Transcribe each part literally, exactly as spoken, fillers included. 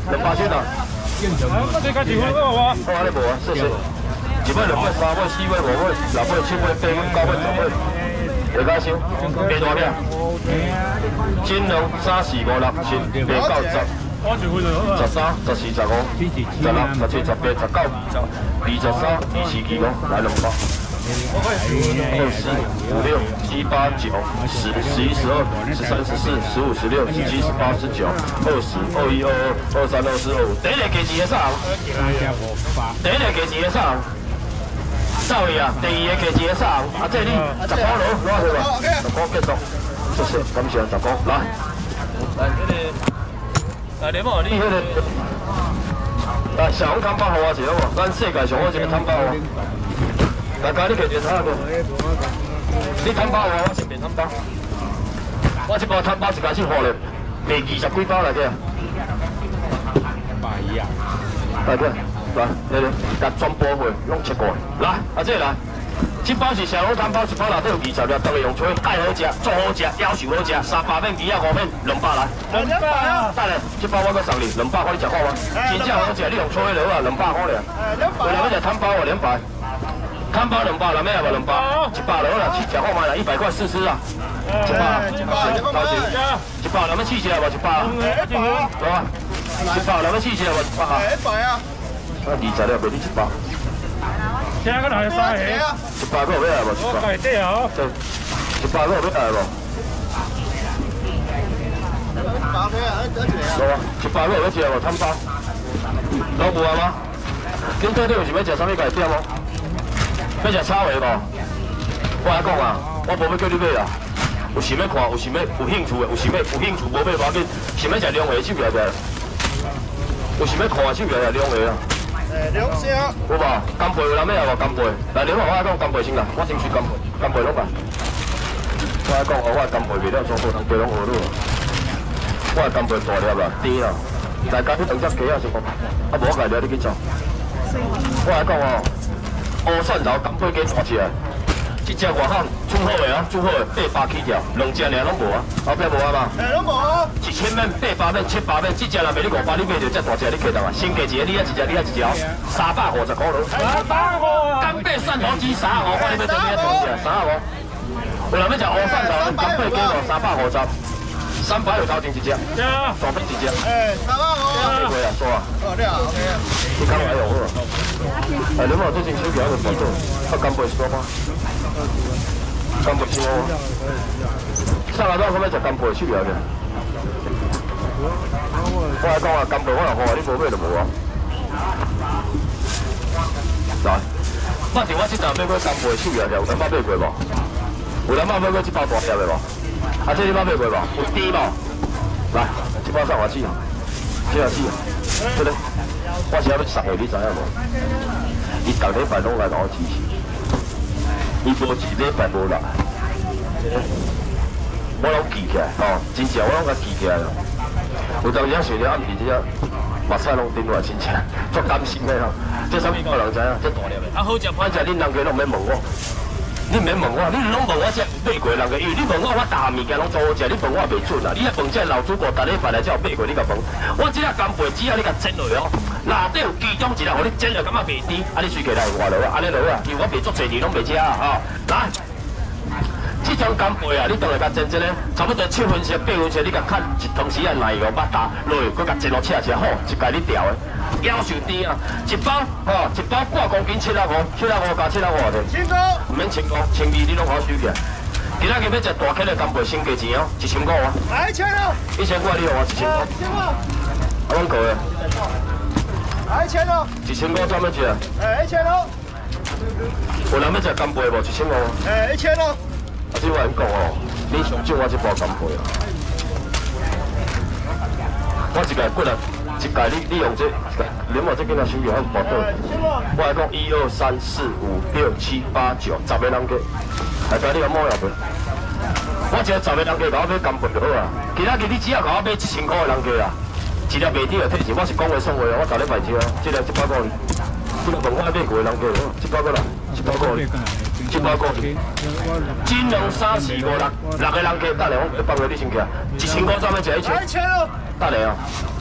两百七啦。 我这加一分好啊。 好啊，你无啊，谢谢。一尾、两尾、三尾、四尾、五尾、六尾、七尾、八尾、九尾、十尾，会解收，八大饼。金龙三四五六七八九十。十三、十四、十五、十六、十七、十八、十九、二十三、二四、二五，来两百。二四、五六、七八、九、十、十一、十二、十三、十四、十五、十六、十七、十八、十九、二十、二一、二二、二三、二四、二五。第一个加一个啥？第一个加一个啥？少爷啊，第二个加一个啥？啊，这你十块攞攞去吧，十块结束，谢谢，感谢十块，来，来，这个，来你冇你迄个，来小红摊包给我一个好无？咱世界上好一个摊包哦。大家你摕一摊个，你摊包我，我是面摊包。我这包摊包一开始付咧，卖二十几包来个。百一啊！来个，来，来来，甲全部货拢切过来。来，啊这来，这包是小笼摊包，一包内底有二十粒，当然用吹，爱好食，做好食，要求好食，三百面、二百五面，两百来。两百啊！等下，这包我搁送你，两百块你食看吗？真正好食，你用吹落啊，两百块俩。两百。为了要食摊包哦，两百。摊包两百，两咩啊？两百，一百落啦，吃好买啦，一百块试试啊！一百，一百，高兴，一百，两么试一下无？一百，好啊，一百，两么试一下无？一百啊！一百啊！啊，二十了，卖你一百。听个来三个，一百个有要来无？一百。对啊，对，一百个有要来无？好啊，一百个有要吃无？摊包，老有啊吗？恁到底有想要食啥物家点无？要食炒的无？我来讲啊，我无要叫你买啦。有想要看，有想要有兴趣的，有想要有兴趣无买无要紧。想要食凉的手起来起来。有想要看的手起来凉的啊。诶，凉虾。有无？干贝有人要无？干贝。来，你看我来讲干贝先啦，我先去干贝，干贝拢办。我来讲哦，我干贝卖了上好，人家拢学了。我干贝大粒啦，甜啦。大家去两只鸡啊是无？啊无个了你去做。我来讲哦。乌蒜头干贝鸡大只，这只外口煮好的啊，煮好的八百起条，两只尔拢无啊，后壁无啊嘛？诶，拢无啊。一千面、八百面、七百面，这只若卖你五百，你买着这大只，你摕当啊？先加一个，你啊一只，你啊一条，三百五十块咯。三百五啊！干贝蒜头鸡三十五，看你要做咩东西啊？三十五。有人要食乌蒜头干贝鸡哦，三百五十。三百有头前一只，大边一只。诶，三百五。几岁啊？多啊？哦，你啊 ，OK 啊。你刚来用好啊？哎，你冇最近手机还没报到，啊，干贝是多吗？干贝是我。上来到后尾食干贝手机嘅。我来讲啊，干贝我若好啊，你无买就无啊。来，反正我这阵买过干贝手机嘅，有人捌买过无？有人捌买过这包大粒嘅无？啊，这你捌买过无？有甜无？来，这包送我试啊，这下试啊，这个我是要要送的，你知影无？伊逐礼拜拢来甲我支持，伊无一礼拜无来，我拢记起来，吼，真正我拢甲记起来了。有当时啊，想着暗时这只目屎拢顶落来，真正足担心的吼。这啥物个人知影？这大粒的，啊好食歹食，恁人家拢免问我。你免问我，你拢问我这买过人个，因为你问我，我大物件拢做好食，你问我袂准啊！你啊问这老主播，逐礼拜来才有买过，你甲问，我这个干贝只要你甲煎落哦，内底有其中一粒，互你煎了感觉袂甜，啊你随起来外落啊，安尼落啊，因为我卖足侪年拢袂食啊，吼，来，这种干贝啊，你当来甲煎煎咧，差不多七分熟、八分熟，你甲砍一汤匙啊奶油巴打落去，佮甲煎落切切好，一家你调的。要求低啊！一包哦，一包半公斤七啊五，七啊五加七啊五的。千五。唔免千五，千二你拢好收起来。今仔日要食大颗的干贝，先加钱哦，一千五啊。来一千哦。一千块你互我一千五。一千五。啊，阮过的。来一千哦。一千五怎么食？诶，一千哦。有人要食干贝无？一千五。诶，一千哦。啊，这我跟你讲哦，你上少我这包干贝啊。我一个骨啊。一届你你用这，连我这几个手机还有报到。我来讲一二三四五六七八九，十个人计，来家你个摸下袂？我一个十个人计，甲我买干贝就好啊。其他日你只要甲我买一千块的人计啊，一粒袂甜就退钱。我是讲话算话啊，我逐礼拜招啊，这粒一百块，这个问我买过的人计，一百块啦，一百块，一百块。金龙三四五六，六个人计，等下我放个你先起来，一千块怎么食一千？一千哦。等下啊。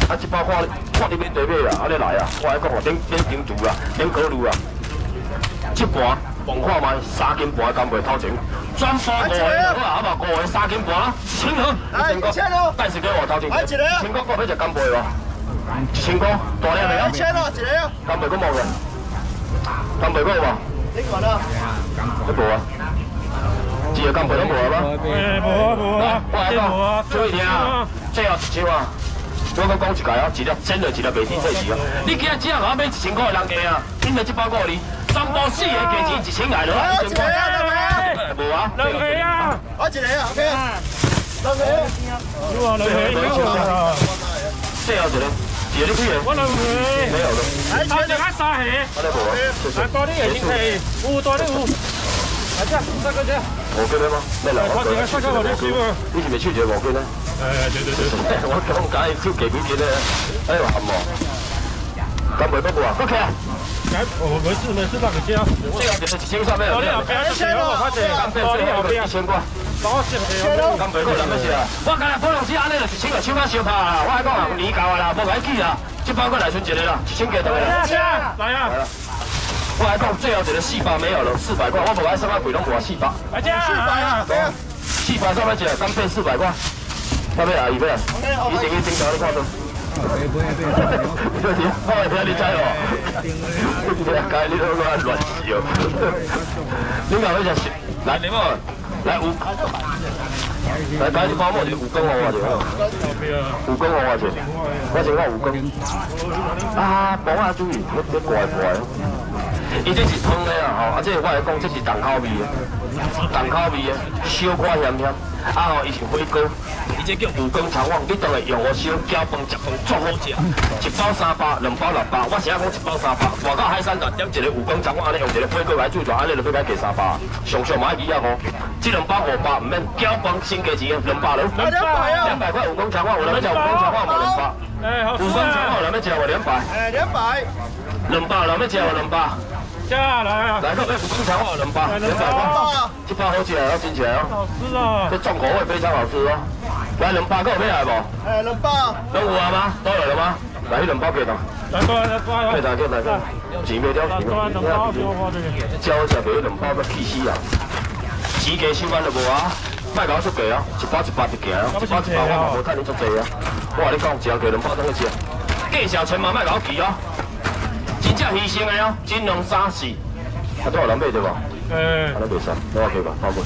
啊，一包看看你免地买啦，安尼来啊！我来讲哦，点点金厨啦，点烤炉啦，一盘望看卖三斤半干袂偷钱，转播五个好啊，好嘛，五个三斤半啦，千好，一千块，但是给我偷钱，一千块我要食干贝无？一千块，大粒未啊？一千咯，一个啊。干贝佫冇个，干贝佫有无？你看啦，都无啊。 一个干贝拢无啊吗？ 诶，无啊无啊， 我来讲，注意听啊，最后一千啊，我搁讲一届啊，一粒真的，一粒袂天退时啊。你今仔只啊买一千块的人价啊，因为这包果哩，三包四个价钱一千来了，一千块。无啊， 两个啊， 我一个啊 ，OK。两个。 有啊，两个有啊。 最后一个，一个你几个？ 我两个。 没有了。 来，一个啊三个。 我来无啊。 来多啲嘅先係，有多啲有。 来这，三个这。 五斤的吗？咩啦？我講三個我哋少啊。 你是咪超住五斤咧？ 誒，對對對。 我講緊係超幾幾斤咧？哎，話冚喎。咁咪不過啊 ？OK 啊。 哎，我沒事沒事，那個加。 這個就是一千三百。多啲後邊，一千咯，快啲。多啲後邊，一千塊。多少？咁咪個諗乜事啊？我今日保良師安尼就一千個超級小拍啦！我係講啊，年夠啊啦，無解記啦。這包過來算一個啦，一千幾多個啦？來啊！來啊！ 我来讲，最后一个四百没有了，四百块，我无爱什么贵，拢无四百。来这，四百啊，对啊，四百上面一个，刚变四百块。要不要？预备啊！一定一定找你看到。不要不要不要！不要听，我听你知哦。你该你都乱乱笑。你讲要食，来你莫来五，来赶紧帮我一五根我话就好。五根我话就，我先讲五根。啊，帮我注意，你你怪怪。 伊这是汤的啦吼，啊，这我来讲，这是重口味的，重口味的，小可咸咸，啊吼，伊是火锅，伊这叫五光肠旺，你当然用我烧搅饭食饭足好食，一包三百，两包六百，我是爱讲一包三百，外口海产店点一个五光肠旺，安尼用一个火锅来煮就安尼就要加三百，上上买二啊五，这两包五百，唔免搅饭先加钱，两百了，两百啊，两百块五光肠旺，有人要食五光肠旺无两百，五光肠旺有人要食无两百，哎，两百，两百有人要食无两百。 加来啊！ 来个那五根肠话两百，两百块，这包好吃啊，真吃哦。 好吃啊！ 这重口味非常好吃哦。来两百个有买来无？哎，两百。拢有啊吗？都来了吗？来，两包给他。 来过来，来过来。 给他，给他，给他。钱没掉，钱没掉。交一下给两包要气死啊！钱价收翻就无啊，卖搞出价啊，一包一包一件啊，一包一包我嘛无趁你足济啊。我话你讲，只要给两包当去吃，计小钱嘛卖搞记哦。 真正牺牲的哦，金龙三四，啊都有人买对无？诶，啊都袂使，我话去吧，包过。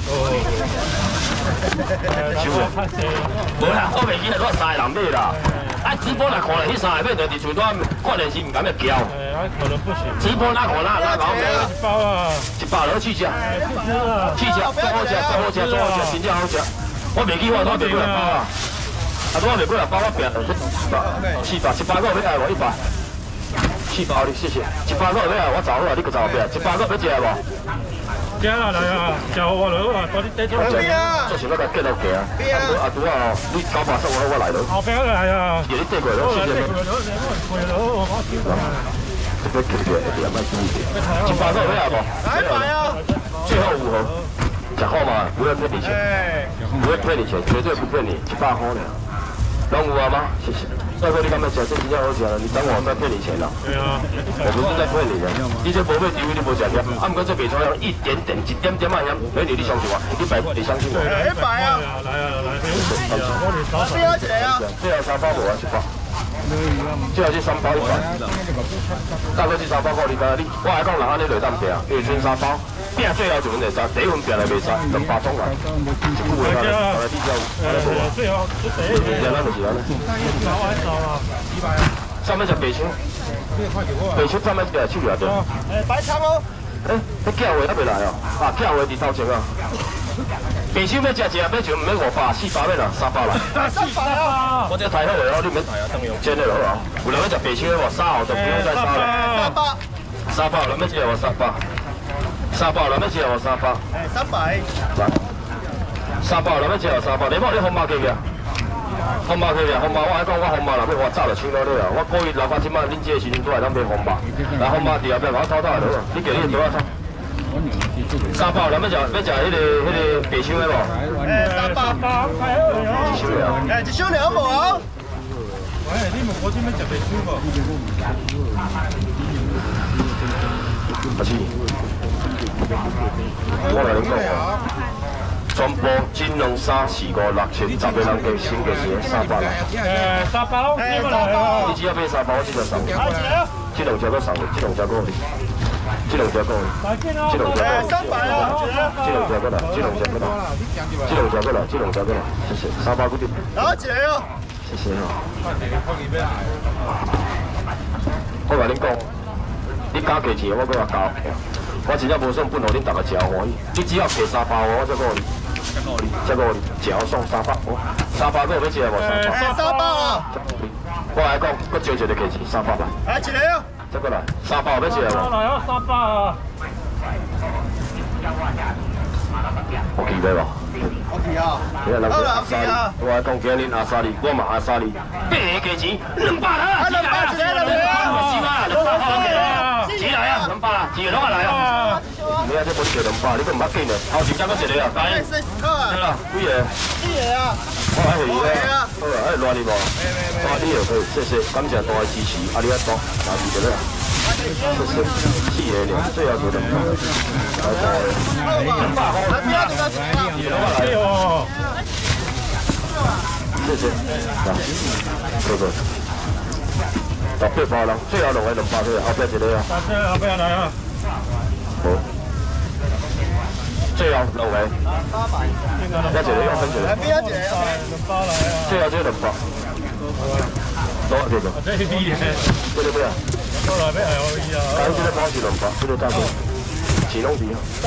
收啊！无啦，我袂记得我三个人买啦。啊，直播来看咧，迄三个买就伫厝端看电视，唔敢要叫。诶，可能不行。直播哪看哪哪搞咩？一包啊！一包落去吃。去吃，最好吃，最好吃，最好吃，真正好吃。我袂记我我袂过来包啊。啊，我袂过来包，我平四百，四百，一百个要来无？一百。 四包你谢谢，一百个要来，我走了，你搁走后壁，一百个要食无？食啦来啊，食我来啊，快啲带出来。做啥要甲结落去啊？啊拄啊，你九百十我我来了。后壁来啊。你你带过来，谢谢你。这个叫做一点卖注意点。一百个要来无？来买啊！最后五盒，食好嘛，不要骗你钱，不会骗你钱，绝对不骗你，一百块呢。拢有啊吗？谢谢。 帅哥，你敢要吃？这真正好吃了，你当我在骗你钱了？对啊，我不是在骗你的。你这宝贝 D V 你无吃掉，啊，不过这北川一点点、一点点慢香，美女你相信我，一百块你相信我？一百啊！来啊来啊！最后一个啊！最后三包无啊，一包。最后这三包一百。大哥这三包够你讲，你我还讲人安尼来当平，因为剩三包，拼最后就能会使，第一份拼来袂使，两百种来。一句话讲，来地交，来无啊？最后就第一份，咱就是安尼。 上面是白青，白青上面是去了对。诶，白肠哦。诶，迄叫话还未来哦，啊，叫话伫头前啊。白青要食一要就唔免五百，四百免啦，三百来。三百啊！我这太好了，你免太啊，当用煎的就好啊。有人要食白青的话，三号就不用再杀了。三百。三百，有人要食我三百。三百，有人要食我三百。诶，三百。来。三百，有人要食我三百，你莫你红包给个。 红包去啊！红包我爱讲，我红包若要我早就请到你啊！我故意留到即摆，恁这个时阵都来当买红包。来红包伫后壁，我偷偷来落。你叫你多少钞？三包，咱要食要食迄个迄个白手的无？诶，三包。一箱了。诶，一箱了无啊？ 哎，你们嗰啲咩就未煮過？ 阿七，我嚟你講，全部金龍沙四個六千，十個人計先嘅是三百啦。 誒，沙包點嚟啊？ 你只要俾三百，我只就送。這兩隻都送，這兩隻過嚟，這兩隻過嚟，這兩隻過嚟，三百啊！這兩隻過來，這兩隻過來，這兩隻過來，這兩隻過來，謝謝，三百嗰啲。 攞一個哦。 謝謝啊。我話你講，你加價錢我俾我交，我真正無算本互恁大家食歡喜。你只要計三百我再過嚟，再過嚟，只要送三百，三百個要食無？ 誒，三百啊！ 我來講，我招一個價錢三百啦。 誒，一個哦。 再過來，三百要食無？ 嚟啊，三百啊！ 我記得無？ OK 啊。 你係諗住阿沙利？我來講，今日阿沙利，我嘛阿沙利，八個價錢兩百啦！ 兩百一個，兩百。 是嘛？兩百好嘅啦，幾來啊？兩百啊，幾個攏來啊？你啊，這本就兩百，你都唔捌緊咧。後前再個一個啊，答應。係啦，幾個？ 幾個啊？ 我係佢咧。好啊，誒亂你無？哇，呢樣可以，謝謝，感謝大家支持，阿你一多，拿住咗啦。謝謝，四個咧，最後就兩百。拜拜。兩百好。兩百就得幾個？幾個來？謝謝，嗱，嗰個。十八包啦，最後兩位兩百嘅，後邊一個啊。 後邊嚟啊！ 好，最後兩位，一隻你，一分隻。邊一隻？ 兩包嚟啊！ 最後隻兩百。攞幾個？ 這啲嘢。 這個咩啊？ 過來俾係可以啊。 揀隻包住兩百，呢度加個，錢窿啲啊。